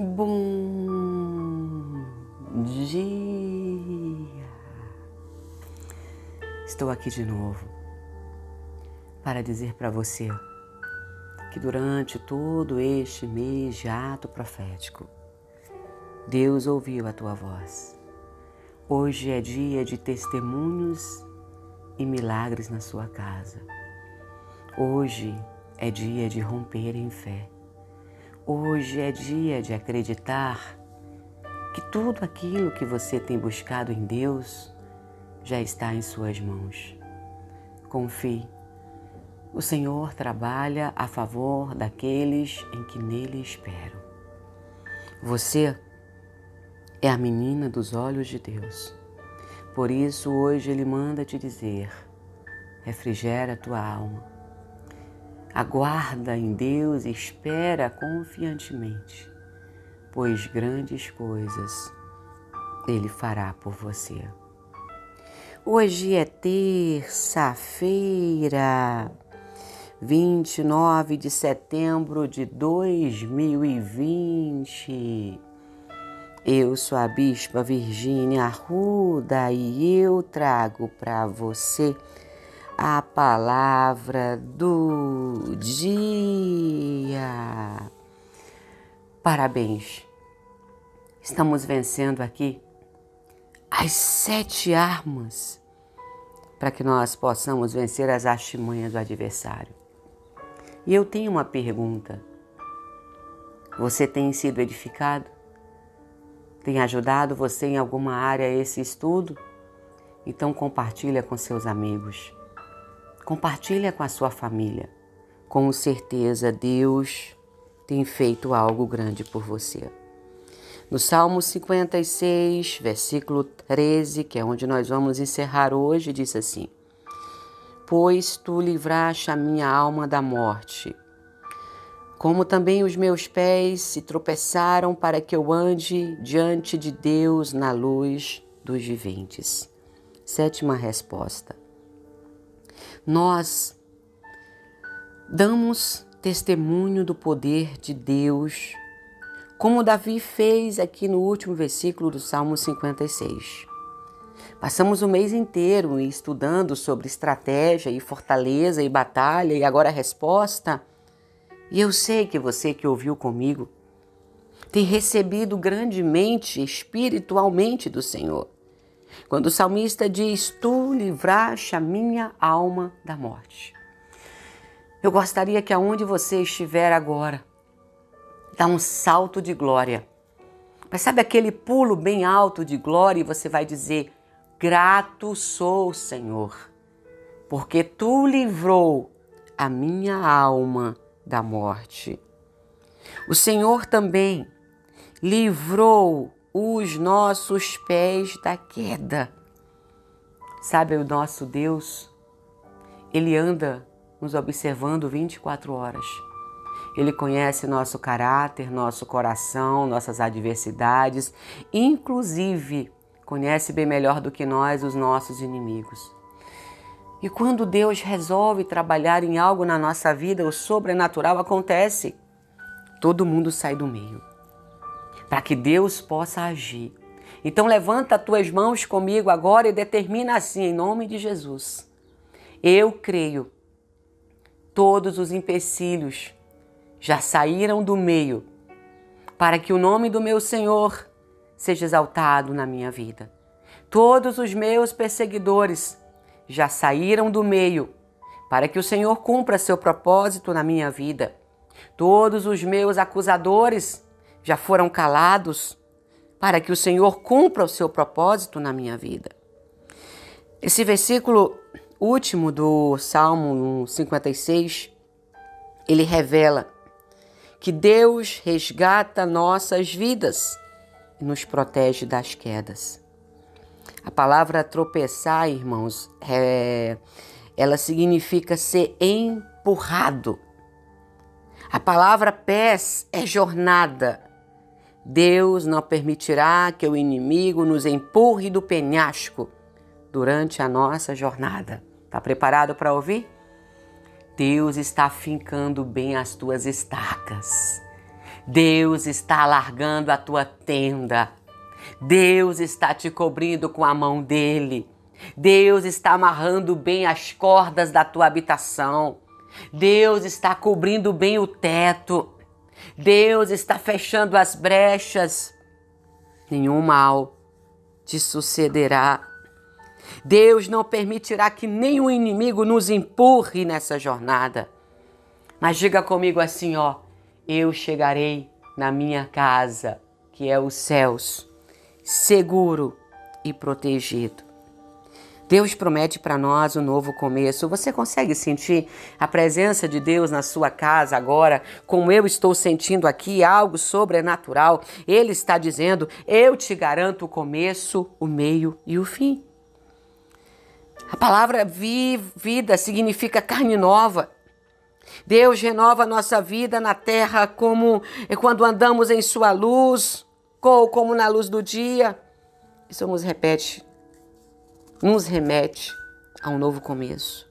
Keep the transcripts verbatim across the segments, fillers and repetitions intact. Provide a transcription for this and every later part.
Bom dia! Estou aqui de novo para dizer para você que durante todo este mês de ato profético, Deus ouviu a tua voz. Hoje é dia de testemunhos e milagres na sua casa. Hoje é dia de romper em fé. Hoje é dia de acreditar que tudo aquilo que você tem buscado em Deus já está em suas mãos. Confie. O Senhor trabalha a favor daqueles em que nele esperam. Você é a menina dos olhos de Deus. Por isso, hoje Ele manda te dizer: refrigera a tua alma. Aguarda em Deus e espera confiantemente, pois grandes coisas Ele fará por você. Hoje é terça-feira, vinte e nove de setembro de dois mil e vinte. Eu sou a Bispa Virgínia Arruda e eu trago para você a palavra do dia. Parabéns! Estamos vencendo aqui as sete armas para que nós possamos vencer as artimanhas do adversário. E eu tenho uma pergunta. Você tem sido edificado? Tem ajudado você em alguma área esse estudo? Então compartilha com seus amigos. Compartilha com a sua família. Com certeza Deus tem feito algo grande por você. No Salmo cinquenta e seis, versículo treze, que é onde nós vamos encerrar hoje, diz assim: pois tu livraste a minha alma da morte, como também os meus pés se tropeçaram para que eu ande diante de Deus na luz dos viventes. Sétima resposta. Nós damos testemunho do poder de Deus, como Davi fez aqui no último versículo do Salmo cinquenta e seis. Passamos o mês inteiro estudando sobre estratégia e fortaleza e batalha, e agora a resposta. E eu sei que você que ouviu comigo tem recebido grandemente, espiritualmente do Senhor. Quando o salmista diz: tu livraste a minha alma da morte. Eu gostaria que aonde você estiver agora, dá um salto de glória. Mas sabe aquele pulo bem alto de glória e você vai dizer: grato sou, Senhor, porque tu livrou a minha alma da morte. O Senhor também livrou os nossos pés da queda. Sabe, o nosso Deus, Ele anda nos observando vinte e quatro horas. Ele conhece nosso caráter, nosso coração, nossas adversidades, inclusive conhece bem melhor do que nós os nossos inimigos. E quando Deus resolve trabalhar em algo na nossa vida, o sobrenatural acontece. Todo mundo sai do meio, para que Deus possa agir. Então levanta as tuas mãos comigo agora e determina assim, em nome de Jesus: eu creio, todos os empecilhos já saíram do meio, para que o nome do meu Senhor seja exaltado na minha vida. Todos os meus perseguidores já saíram do meio, para que o Senhor cumpra seu propósito na minha vida. Todos os meus acusadores já foram calados, para que o Senhor cumpra o seu propósito na minha vida. Esse versículo último do Salmo cinquenta e seis, ele revela que Deus resgata nossas vidas e nos protege das quedas. A palavra tropeçar, irmãos, é, ela significa ser empurrado. A palavra pés é jornada. Deus não permitirá que o inimigo nos empurre do penhasco durante a nossa jornada. Está preparado para ouvir? Deus está fincando bem as tuas estacas. Deus está alargando a tua tenda. Deus está te cobrindo com a mão dele. Deus está amarrando bem as cordas da tua habitação. Deus está cobrindo bem o teto. Deus está fechando as brechas. Nenhum mal te sucederá. Deus não permitirá que nenhum inimigo nos empurre nessa jornada. Mas diga comigo assim, ó, eu chegarei na minha casa, que é os céus, seguro e protegido. Deus promete para nós um novo começo. Você consegue sentir a presença de Deus na sua casa agora, como eu estou sentindo aqui, algo sobrenatural? Ele está dizendo, eu te garanto o começo, o meio e o fim. A palavra vida significa carne nova. Deus renova a nossa vida na terra como quando andamos em sua luz, ou como na luz do dia. Isso nos repete, nos remete a um novo começo.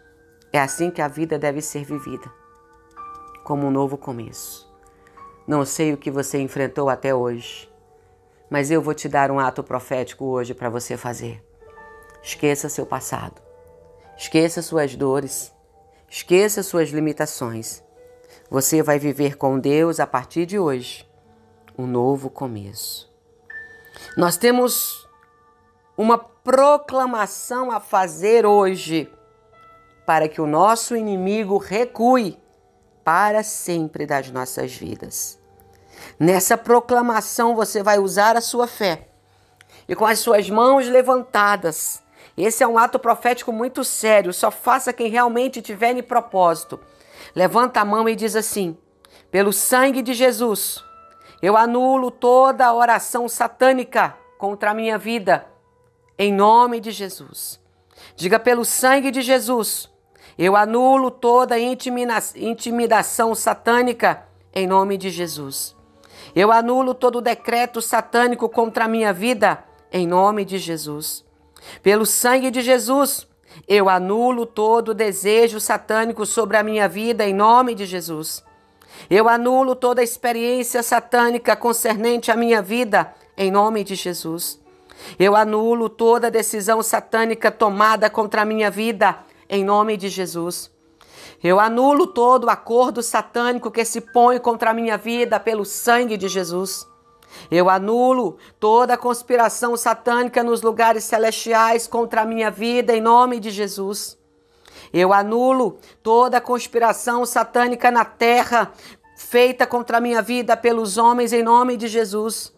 É assim que a vida deve ser vivida, como um novo começo. Não sei o que você enfrentou até hoje, mas eu vou te dar um ato profético hoje para você fazer. Esqueça seu passado, esqueça suas dores, esqueça suas limitações. Você vai viver com Deus a partir de hoje, um novo começo. Nós temos uma proclamação a fazer hoje para que o nosso inimigo recue para sempre das nossas vidas. Nessa proclamação você vai usar a sua fé e com as suas mãos levantadas. Esse é um ato profético muito sério, só faça quem realmente tiver em propósito. Levanta a mão e diz assim, pelo sangue de Jesus, eu anulo toda a oração satânica contra a minha vida, em nome de Jesus. Diga, pelo sangue de Jesus, eu anulo toda a intimidação satânica, em nome de Jesus. Eu anulo todo o decreto satânico contra a minha vida, em nome de Jesus. Pelo sangue de Jesus, eu anulo todo o desejo satânico sobre a minha vida, em nome de Jesus. Eu anulo toda a experiência satânica concernente à minha vida, em nome de Jesus. Eu anulo toda decisão satânica tomada contra a minha vida, em nome de Jesus. Eu anulo todo o acordo satânico que se põe contra a minha vida pelo sangue de Jesus. Eu anulo toda a conspiração satânica nos lugares celestiais contra a minha vida, em nome de Jesus. Eu anulo toda a conspiração satânica na terra, feita contra a minha vida pelos homens, em nome de Jesus.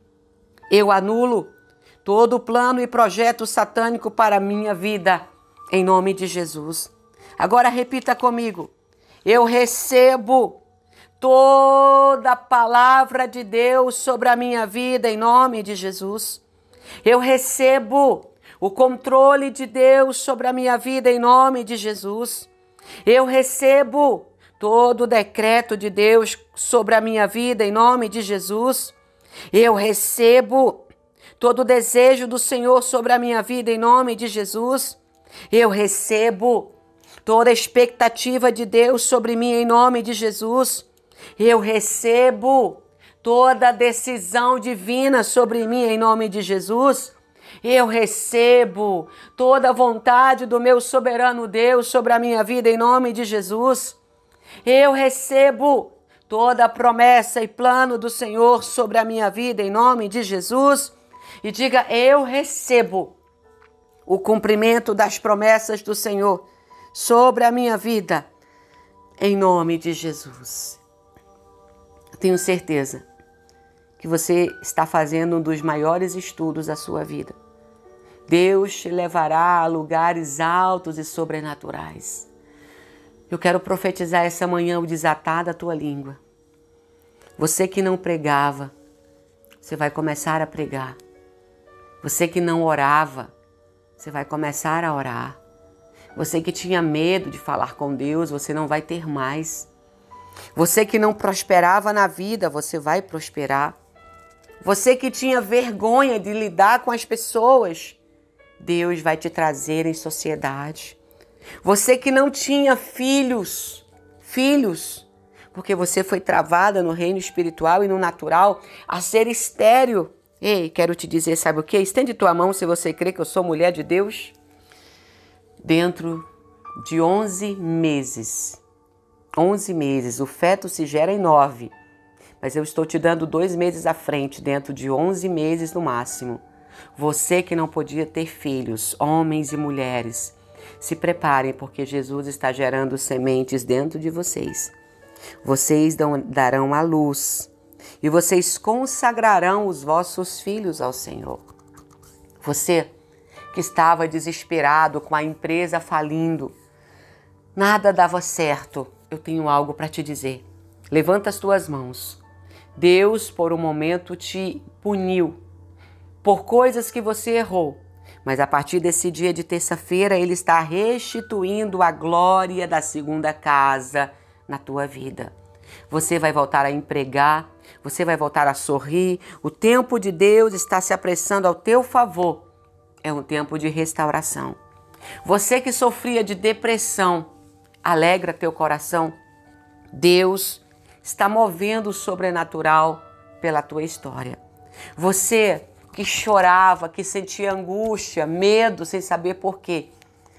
Eu anulo todo o plano e projeto satânico para a minha vida, em nome de Jesus. Agora repita comigo. Eu recebo toda a palavra de Deus sobre a minha vida, em nome de Jesus. Eu recebo o controle de Deus sobre a minha vida, em nome de Jesus. Eu recebo todo o decreto de Deus sobre a minha vida, em nome de Jesus. Eu recebo todo o desejo do Senhor sobre a minha vida, em nome de Jesus. Eu recebo toda a expectativa de Deus sobre mim, em nome de Jesus. Eu recebo toda a decisão divina sobre mim, em nome de Jesus. Eu recebo toda a vontade do meu soberano Deus sobre a minha vida, em nome de Jesus. Eu recebo toda a promessa e plano do Senhor sobre a minha vida, em nome de Jesus. E diga, eu recebo o cumprimento das promessas do Senhor sobre a minha vida, em nome de Jesus. Tenho certeza que você está fazendo um dos maiores estudos da sua vida. Deus te levará a lugares altos e sobrenaturais. Eu quero profetizar essa manhã o desatar da tua língua. Você que não pregava, você vai começar a pregar. Você que não orava, você vai começar a orar. Você que tinha medo de falar com Deus, você não vai ter mais. Você que não prosperava na vida, você vai prosperar. Você que tinha vergonha de lidar com as pessoas, Deus vai te trazer em sociedade. Você que não tinha filhos, filhos, porque você foi travada no reino espiritual e no natural a ser estéril. Ei, quero te dizer, sabe o quê? Estende tua mão se você crê que eu sou mulher de Deus. Dentro de onze meses, onze meses, o feto se gera em nove, mas eu estou te dando dois meses à frente, dentro de onze meses no máximo. Você que não podia ter filhos, homens e mulheres, se preparem, porque Jesus está gerando sementes dentro de vocês. Vocês dão, darão a luz e vocês consagrarão os vossos filhos ao Senhor. Você que estava desesperado com a empresa falindo, nada dava certo, eu tenho algo para te dizer. Levanta as tuas mãos. Deus, por um momento, te puniu por coisas que você errou, mas a partir desse dia de terça-feira, Ele está restituindo a glória da segunda casa na tua vida. Você vai voltar a empregar, você vai voltar a sorrir, o tempo de Deus está se apressando ao teu favor. É um tempo de restauração. Você que sofria de depressão, alegra teu coração. Deus está movendo o sobrenatural pela tua história. Você que chorava, que sentia angústia, medo, sem saber por quê,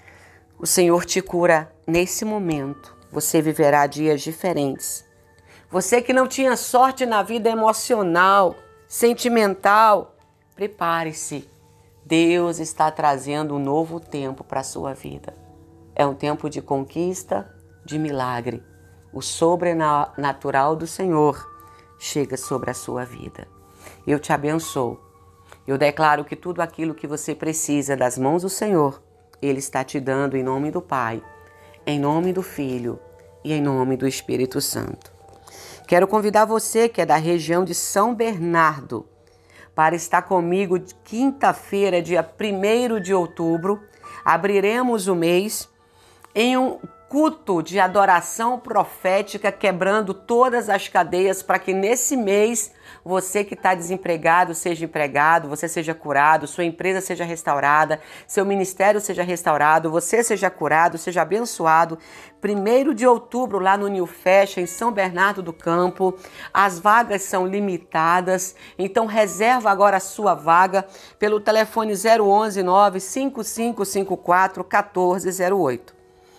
o Senhor te cura nesse momento. Você viverá dias diferentes. Você que não tinha sorte na vida emocional, sentimental, prepare-se. Deus está trazendo um novo tempo para a sua vida. É um tempo de conquista, de milagre. O sobrenatural do Senhor chega sobre a sua vida. Eu te abençoo. Eu declaro que tudo aquilo que você precisa das mãos do Senhor, Ele está te dando em nome do Pai, em nome do Filho e em nome do Espírito Santo. Quero convidar você que é da região de São Bernardo para estar comigo quinta-feira, dia primeiro de outubro. Abriremos o mês em um culto de adoração profética, quebrando todas as cadeias, para que nesse mês você que está desempregado seja empregado, você seja curado, sua empresa seja restaurada, seu ministério seja restaurado, você seja curado, seja abençoado. primeiro de outubro, lá no New Fashion, em São Bernardo do Campo. As vagas são limitadas, então reserva agora a sua vaga pelo telefone zero onze, nove cinco cinco cinco quatro, um quatro zero oito.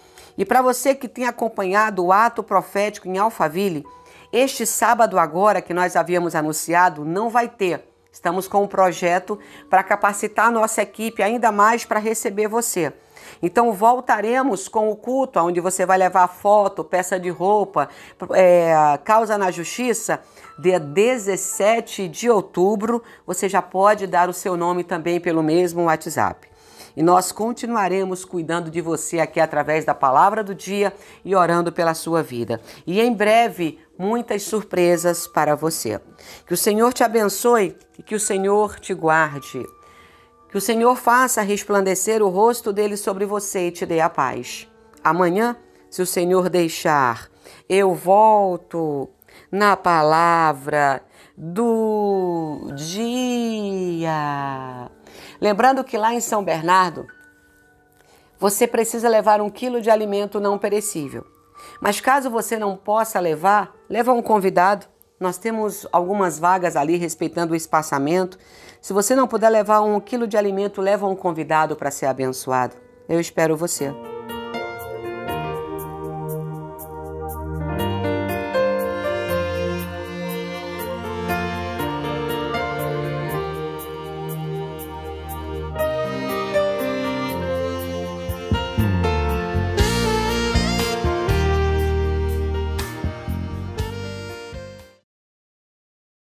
E para você que tem acompanhado o ato profético em Alphaville, este sábado agora, que nós havíamos anunciado, não vai ter. Estamos com um projeto para capacitar a nossa equipe ainda mais para receber você. Então voltaremos com o culto, onde você vai levar foto, peça de roupa, é, causa na justiça. Dia dezessete de outubro, você já pode dar o seu nome também pelo mesmo WhatsApp. E nós continuaremos cuidando de você aqui através da palavra do dia e orando pela sua vida. E em breve, muitas surpresas para você. Que o Senhor te abençoe e que o Senhor te guarde. Que o Senhor faça resplandecer o rosto dele sobre você e te dê a paz. Amanhã, se o Senhor deixar, eu volto na palavra do dia. Lembrando que lá em São Bernardo, você precisa levar um quilo de alimento não perecível. Mas caso você não possa levar, leva um convidado. Nós temos algumas vagas ali respeitando o espaçamento. Se você não puder levar um quilo de alimento, leva um convidado para ser abençoado. Eu espero você.